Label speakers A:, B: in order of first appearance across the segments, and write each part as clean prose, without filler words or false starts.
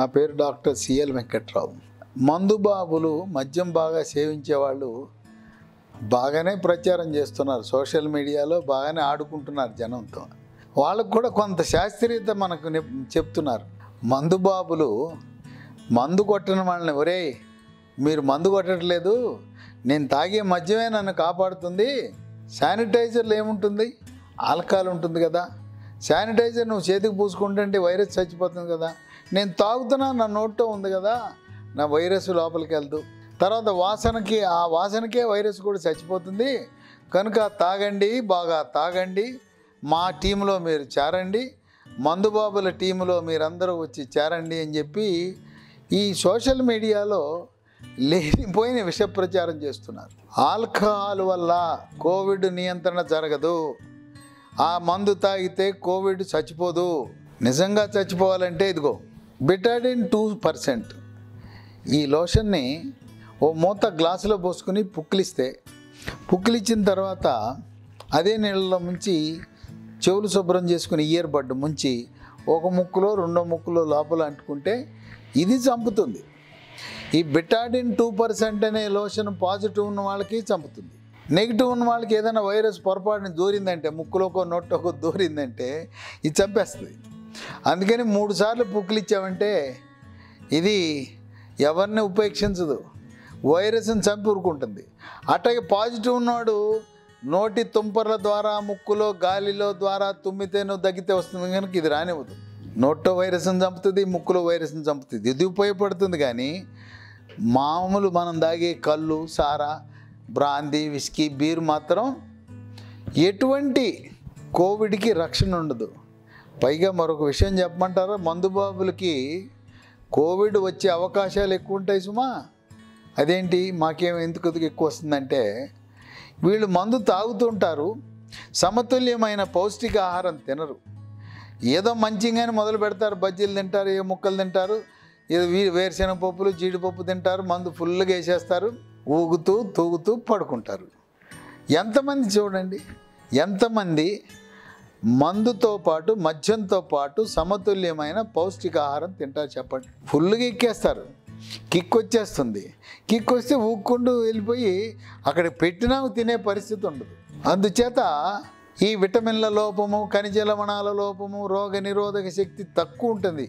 A: పేరు doctor CL Venkat రావు. మందు బాబులు మద్యం బాగా సేవించే వాళ్ళు బాగానే ప్రచారం చేస్తున్నారు, సోషల్ మీడియాలో బాగానే ఆడుకుంటున్నారు జనంతో. వాళ్ళకు కూడా కొంత శాస్త్రీయత మనకు చెప్తున్నారు. మందు బాబులు మందు కొట్టిన వాళ్ళని, ఒరే మీరు మందు కొట్టట్లేదు, నేను తాగే మద్యమే నన్ను కాపాడుతుంది, శానిటైజర్లు ఏముంటుంది, ఆల్కహాల్ ఉంటుంది కదా, శానిటైజర్ నువ్వు చేతికి పూసుకుంటుంటే వైరస్ చచ్చిపోతుంది కదా, నేను తాగుతున్నా నా నోట్లో ఉంది కదా, నా వైరస్ లోపలికి వెళ్తూ తర్వాత ఆ వాసనకే వైరస్ కూడా చచ్చిపోతుంది, కనుక తాగండి, బాగా తాగండి, మా టీంలో మీరు చేరండి, మందుబాబుల టీంలో మీరందరూ వచ్చి చేరండి అని చెప్పి ఈ సోషల్ మీడియాలో లేనిపోయిన విష ప్రచారం చేస్తున్నారు. ఆల్కహాల్ వల్ల కోవిడ్ నియంత్రణ జరగదు, ఆ మందు తాగితే కోవిడ్ చచ్చిపోదు. నిజంగా చచ్చిపోవాలంటే ఇదిగో బెటాడిన్ 2%, ఈ లోషన్ని ఓ మూత గ్లాసులో పోసుకుని పుక్కిలిచ్చిన తర్వాత అదే నీళ్ళలో ముంచి చెవులు శుభ్రం చేసుకుని ఇయర్ బడ్ ముంచి ఒక ముక్కులో రెండో ముక్కులో లోపల అంటుకుంటే ఇది చంపుతుంది. ఈ బెటాడిన్ 2% అనే లోషన్ పాజిటివ్ ఉన్న వాళ్ళకి చంపుతుంది. నెగిటివ్ ఉన్న వాళ్ళకి ఏదైనా వైరస్ పొరపాటుని దూరిందంటే, ముక్కులోకో నోట్లోకో దూరిందంటే ఇది చంపేస్తుంది. అందుకని 3 సార్లు పుక్కిలిచ్చామంటే ఇది ఎవరిని ఉపేక్షించదు, వైరస్ని చంపి ఊరుకుంటుంది. అట్లాగే పాజిటివ్ ఉన్నవాడు నోటి తుంపర్ల ద్వారా, ముక్కులో గాలిలో ద్వారా తుమ్మితే నువ్వు దగ్గితే వస్తుంది కనుక ఇది రానివ్వదు. నోట్లో వైరస్ని చంపుతుంది, ముక్కులో వైరస్ని చంపుతుంది. ఇది ఉపయోగపడుతుంది. కానీ మామూలు మనం తాగే కళ్ళు, సారా, బ్రాందీ, విస్కీ, బీర్ మాత్రం ఎటువంటి కోవిడ్కి రక్షణ ఉండదు. పైగా మరొక విషయం చెప్పమంటారా, మందుబాబులకి కోవిడ్ వచ్చే అవకాశాలు ఎక్కువ ఉంటాయి సుమా. అదేంటి, ఎందుకు ఎక్కువ వస్తుందంటే వీళ్ళు మందు తాగుతుంటారు, సమతుల్యమైన పౌష్టిక ఆహారం తినరు. ఏదో మంచిగానే మొదలు పెడతారు, బజ్జీలు తింటారు, ఏ ముక్కలు తింటారు, ఏదో వేరుశెనగ పప్పులు, జీడిపప్పు తింటారు, మందు ఫుల్గా వేసేస్తారు, ఊగుతూ తూగుతూ పడుకుంటారు. ఎంతమంది చూడండి, ఎంతమంది మందుతో పాటు మద్యంతో పాటు సమతుల్యమైన పౌష్టికాహారం తింటారు చెప్పండి. ఫుల్గా ఎక్కేస్తారు, కిక్ వచ్చేస్తుంది, కిక్ వస్తే ఊక్కుంటూ వెళ్ళిపోయి అక్కడ పెట్టినా తినే పరిస్థితి ఉండదు. అందుచేత ఈ విటమిన్ల లోపము, ఖనిజ లవణాల లోపము, రోగ నిరోధక శక్తి తక్కువ ఉంటుంది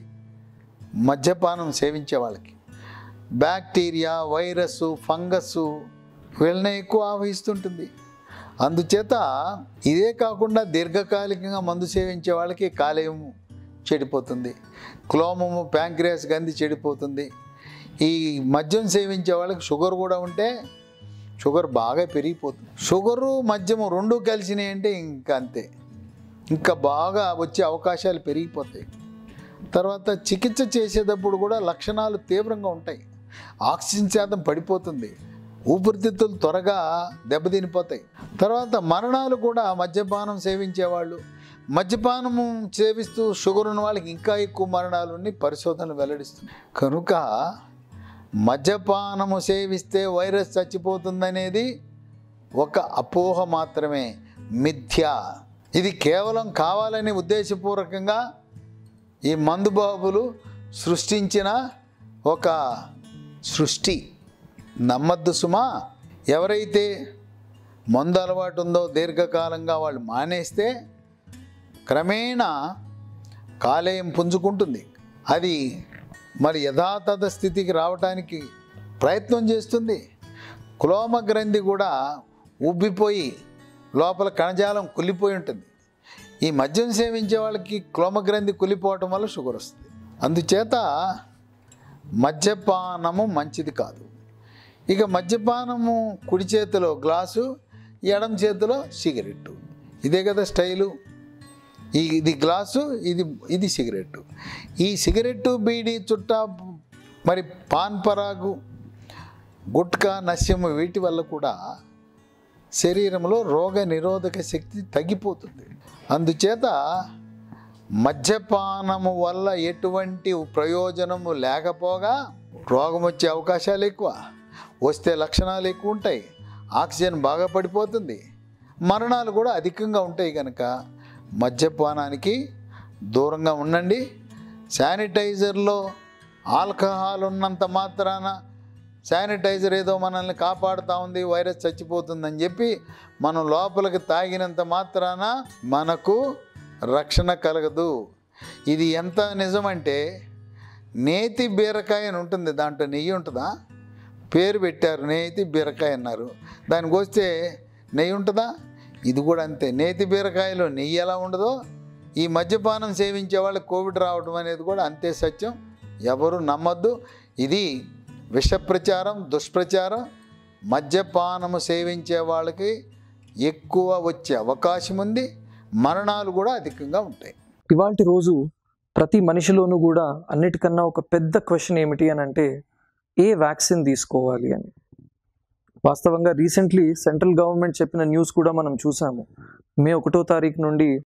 A: మద్యపానం సేవించే వాళ్ళకి. బ్యాక్టీరియా, వైరస్, ఫంగస్ వీళ్ళని ఎక్కువ ఆవహిస్తుంటుంది. అందుచేత ఇదే కాకుండా దీర్ఘకాలికంగా మందు సేవించే వాళ్ళకి కాలేయం చెడిపోతుంది, క్లోమము, ప్యాంక్రియాస్ గంది చెడిపోతుంది. ఈ మద్యం సేవించే వాళ్ళకి షుగర్ కూడా ఉంటే షుగర్ బాగా పెరిగిపోతుంది. షుగరు మద్యము రెండు కలిసినాయి అంటే ఇంకా అంతే, ఇంకా బాగా వచ్చే అవకాశాలు పెరిగిపోతాయి. తర్వాత చికిత్స చేసేటప్పుడు కూడా లక్షణాలు తీవ్రంగా ఉంటాయి. ఆక్సిజన్ శాతం పడిపోతుంది, ఊపిరితిత్తులు త్వరగా దెబ్బతినిపోతాయి. తర్వాత మరణాలు కూడా మద్యపానం సేవించేవాళ్ళు, మద్యపానము సేవిస్తూ షుగర్ ఉన్న వాళ్ళకి ఇంకా ఎక్కువ మరణాలు ఉన్నాయి పరిశోధనలు వెల్లడిస్తున్నాయి. కనుక మద్యపానము సేవిస్తే వైరస్ చచ్చిపోతుందనేది ఒక అపోహ మాత్రమే, మిథ్య. ఇది కేవలం కావాలని ఉద్దేశపూర్వకంగా ఈ మందుబాబులు సృష్టించిన ఒక సృష్టి. నమ్మద్దు సుమా. ఎవరైతే మందు అలవాటు ఉందో దీర్ఘకాలంగా వాళ్ళు మానేస్తే క్రమేణా కాలేయం పుంజుకుంటుంది. అది మరి యథాతథ స్థితికి రావడానికి ప్రయత్నం చేస్తుంది. క్లోమ గ్రంథి కూడా ఉబ్బిపోయి లోపల కణజాలం కుళ్ళిపోయి ఉంటుంది. ఈ మద్యం సేవించే వాళ్ళకి క్లోమ గ్రంథి కుళ్ళిపోవటం వల్ల షుగర్ వస్తుంది. అందుచేత మద్యపానము మంచిది కాదు. ఇక మద్యపానము కుడి చేతిలో గ్లాసు, ఎడమ చేతిలో సిగరెట్టు, ఇదే కదా స్టైలు. ఇది గ్లాసు, ఇది సిగరెట్టు. ఈ సిగరెట్టు, బీడీ, చుట్ట, మరి పాన్ పరాగు, గుట్కా, నస్యము వీటి వల్ల కూడా శరీరంలో రోగ నిరోధక శక్తి తగ్గిపోతుంది. అందుచేత మద్యపానము వల్ల ఎటువంటి ప్రయోజనము లేకపోగా రోగం వచ్చే అవకాశాలు ఎక్కువ, వస్తే లక్షణాలు ఎక్కువ ఉంటాయి, ఆక్సిజన్ బాగా పడిపోతుంది, మరణాలు కూడా అధికంగా ఉంటాయి. కనుక మద్యపానానికి దూరంగా ఉండండి. శానిటైజర్లో ఆల్కహాల్ ఉన్నంత మాత్రాన శానిటైజర్ ఏదో మనల్ని కాపాడుతూ ఉంది, వైరస్ చచ్చిపోతుందని చెప్పి మనం లోపలికి తాగినంత మాత్రాన మనకు రక్షణ కలగదు. ఇది ఎంత నిజమంటే, నేతి బీరకాయ అని ఉంటుంది, దాంట్లో నెయ్యి ఉంటుందా? పేరు పెట్టారు నేతి బీరకాయ అన్నారు, దానికి వస్తే నెయ్యి ఉంటుందా? ఇది కూడా అంతే. నేతి బీరకాయలో నెయ్యి ఎలా ఉండదో, ఈ మద్యపానం సేవించే వాళ్ళకి కోవిడ్ రావడం అనేది కూడా అంతే సత్యం. ఎవరు నమ్మద్దు. ఇది విష ప్రచారం, దుష్ప్రచారం. మద్యపానము సేవించే వాళ్ళకి ఎక్కువ వచ్చే అవకాశం ఉంది, మరణాలు కూడా అధికంగా ఉంటాయి.
B: ఇవాల్టి రోజు ప్రతి మనిషిలోనూ కూడా అన్నిటికన్నా ఒక పెద్ద క్వశ్చన్ ఏమిటి అని అంటే, ఏ వ్యాక్సిన్ తీసుకోవాలి అని. వాస్తవంగా రీసెంట్లీ సెంట్రల్ గవర్నమెంట్ చెప్పిన న్యూస్ కూడా మనం చూసాము. మే 1వ తారీఖు నుండి